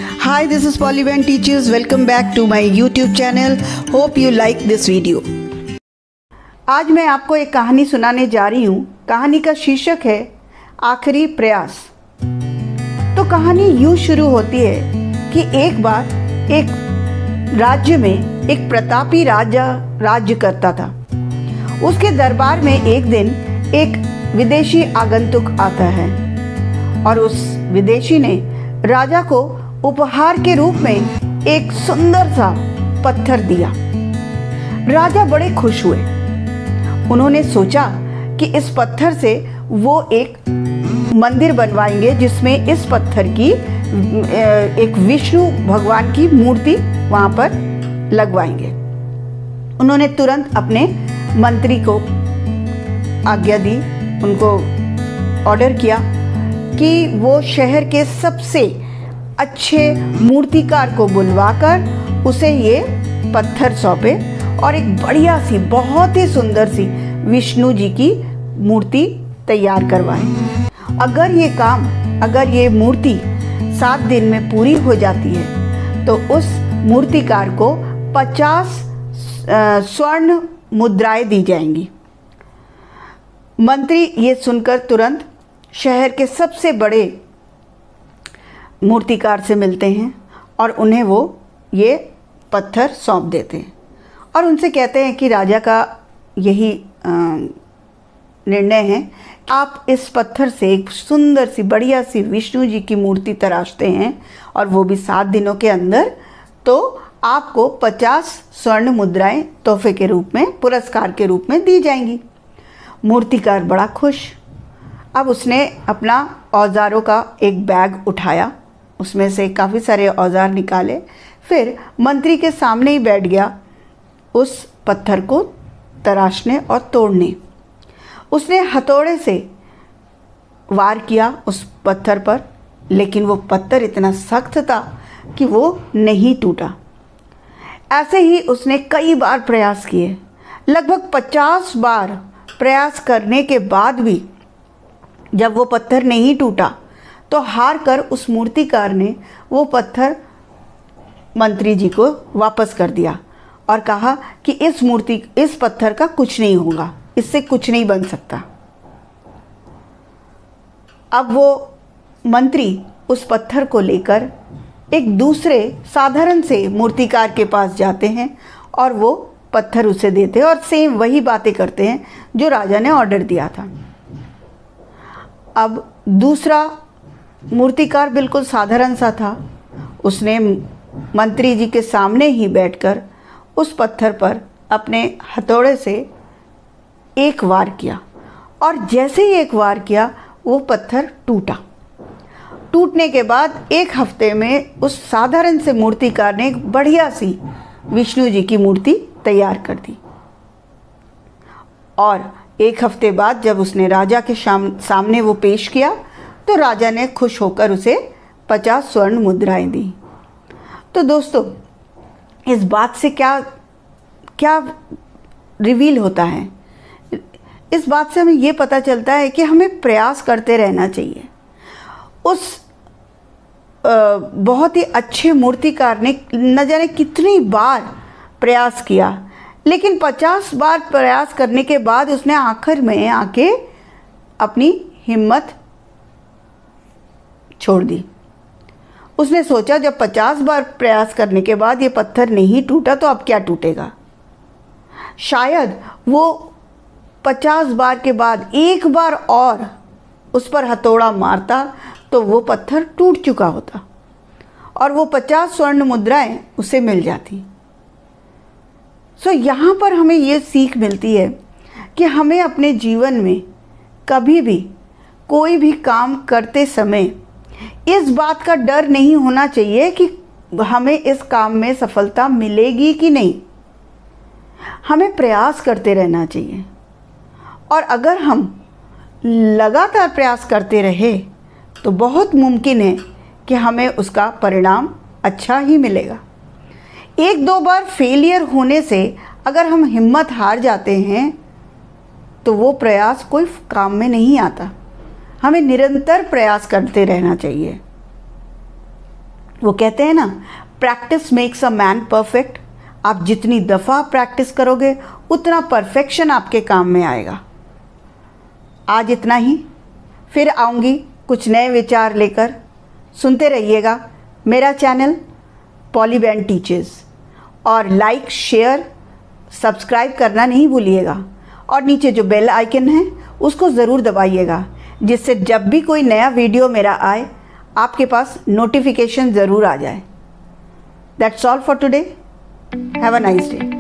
Hi, this is Polyvan Teachers. Welcome back to my YouTube channel. Hope you like this video. आज मैं आपको एक कहानी सुनाने जा रही हूँ। कहानी का शीर्षक है आखिरी प्रयास। तो कहानी यूँ शुरू होती है कि एक बार एक राज्य में एक प्रतापी राजा राज्य करता था। उसके दरबार में एक दिन एक विदेशी आगंतुक आता है और उस विदेशी ने राजा को उपहार के रूप में एक सुंदर सा पत्थर दिया। राजा बड़े खुश हुए। उन्होंने सोचा कि इस पत्थर से वो एक मंदिर बनवाएंगे जिसमें इस पत्थर की एक विष्णु भगवान की मूर्ति वहां पर लगवाएंगे। उन्होंने तुरंत अपने मंत्री को आज्ञा दी, उनको ऑर्डर किया कि वो शहर के सबसे अच्छे मूर्तिकार को बुलवाकर उसे ये पत्थर सौंपे और एक बढ़िया सी बहुत ही सुंदर सी विष्णु जी की मूर्ति तैयार करवाए। अगर ये मूर्ति 7 दिन में पूरी हो जाती है तो उस मूर्तिकार को 50 स्वर्ण मुद्राएं दी जाएंगी। मंत्री ये सुनकर तुरंत शहर के सबसे बड़े मूर्तिकार से मिलते हैं और उन्हें वो ये पत्थर सौंप देते हैं और उनसे कहते हैं कि राजा का यही निर्णय है, आप इस पत्थर से एक सुंदर सी बढ़िया सी विष्णु जी की मूर्ति तराशते हैं और वो भी 7 दिनों के अंदर, तो आपको 50 स्वर्ण मुद्राएं तोहफे के रूप में, पुरस्कार के रूप में दी जाएंगी। मूर्तिकार बड़ा खुश। अब उसने अपना औजारों का एक बैग उठाया, उसमें से काफ़ी सारे औजार निकाले, फिर मंत्री के सामने ही बैठ गया उस पत्थर को तराशने और तोड़ने। उसने हथौड़े से वार किया उस पत्थर पर, लेकिन वो पत्थर इतना सख्त था कि वो नहीं टूटा। ऐसे ही उसने कई बार प्रयास किए। लगभग 50 बार प्रयास करने के बाद भी जब वो पत्थर नहीं टूटा तो हार कर उस मूर्तिकार ने वो पत्थर मंत्री जी को वापस कर दिया और कहा कि इस पत्थर का कुछ नहीं होगा, इससे कुछ नहीं बन सकता। अब वो मंत्री उस पत्थर को लेकर एक दूसरे साधारण से मूर्तिकार के पास जाते हैं और वो पत्थर उसे देते हैं और सेम वही बातें करते हैं जो राजा ने ऑर्डर दिया था। अब दूसरा मूर्तिकार बिल्कुल साधारण सा था। उसने मंत्री जी के सामने ही बैठकर उस पत्थर पर अपने हथौड़े से एक वार किया और जैसे ही एक वार किया वो पत्थर टूटा। टूटने के बाद 1 हफ्ते में उस साधारण से मूर्तिकार ने एक बढ़िया सी विष्णु जी की मूर्ति तैयार कर दी और 1 हफ्ते बाद जब उसने राजा के सामने वो पेश किया तो राजा ने खुश होकर उसे 50 स्वर्ण मुद्राएं दी। तो दोस्तों, इस बात से क्या रिवील होता है? इस बात से हमें ये पता चलता है कि हमें प्रयास करते रहना चाहिए। उस बहुत ही अच्छे मूर्तिकार ने न जाने कितनी बार प्रयास किया, लेकिन 50 बार प्रयास करने के बाद उसने आखिर में आके अपनी हिम्मत छोड़ दी। उसने सोचा जब 50 बार प्रयास करने के बाद ये पत्थर नहीं टूटा तो अब क्या टूटेगा। शायद वो 50 बार के बाद एक बार और उस पर हथौड़ा मारता तो वो पत्थर टूट चुका होता और वो 50 स्वर्ण मुद्राएं उसे मिल जाती। सो यहाँ पर हमें ये सीख मिलती है कि हमें अपने जीवन में कभी भी कोई भी काम करते समय इस बात का डर नहीं होना चाहिए कि हमें इस काम में सफलता मिलेगी कि नहीं। हमें प्रयास करते रहना चाहिए और अगर हम लगातार प्रयास करते रहे तो बहुत मुमकिन है कि हमें उसका परिणाम अच्छा ही मिलेगा। 1-2 बार फेलियर होने से अगर हम हिम्मत हार जाते हैं तो वो प्रयास कोई काम में नहीं आता। हमें निरंतर प्रयास करते रहना चाहिए। वो कहते हैं ना, practice makes a man perfect. आप जितनी दफ़ा प्रैक्टिस करोगे उतना परफेक्शन आपके काम में आएगा। आज इतना ही, फिर आऊँगी कुछ नए विचार लेकर। सुनते रहिएगा मेरा चैनल पॉली बैंड टीचर्स, और लाइक, शेयर, सब्सक्राइब करना नहीं भूलिएगा, और नीचे जो बेल आइकन है उसको ज़रूर दबाइएगा, जिससे जब भी कोई नया वीडियो मेरा आए आपके पास नोटिफिकेशन ज़रूर आ जाए। That's all for today. Have a nice day.